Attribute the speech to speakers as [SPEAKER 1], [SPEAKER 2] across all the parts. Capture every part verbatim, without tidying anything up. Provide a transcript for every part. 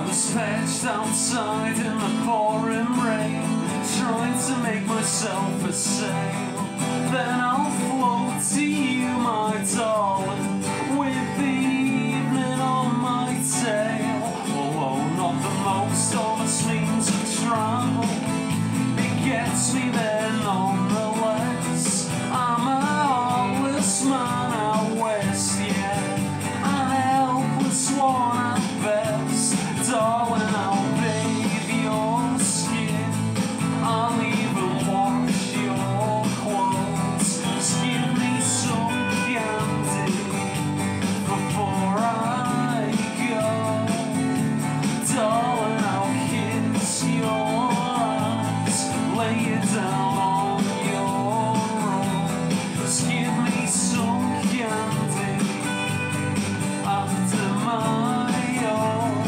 [SPEAKER 1] was perched outside in the pouring rain, trying to make myself a sail. Then I'll float to you, my darling, with the evening on my tail. Although not the most honest means of travel, it gets me there nonetheless. I'm a heartless man out west, yeah, and a helpless one at best. Darling, I'll bathe your skin, I'll even wash your clothes. Just give me some candy before I go. Darling, I'll kiss your eyes, lay you down on your own. Just give me some candy after my own.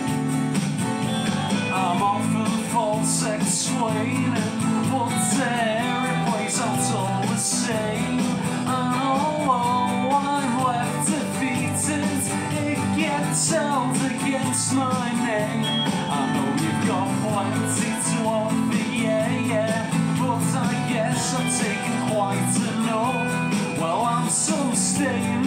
[SPEAKER 1] I'm often false explaining, but every place that's all the same. And although I'm left defeated, it gets held against my name. I know you've got plenty to offer, yeah, yeah, but I guess I've taken quite enough. Well, I'm so staying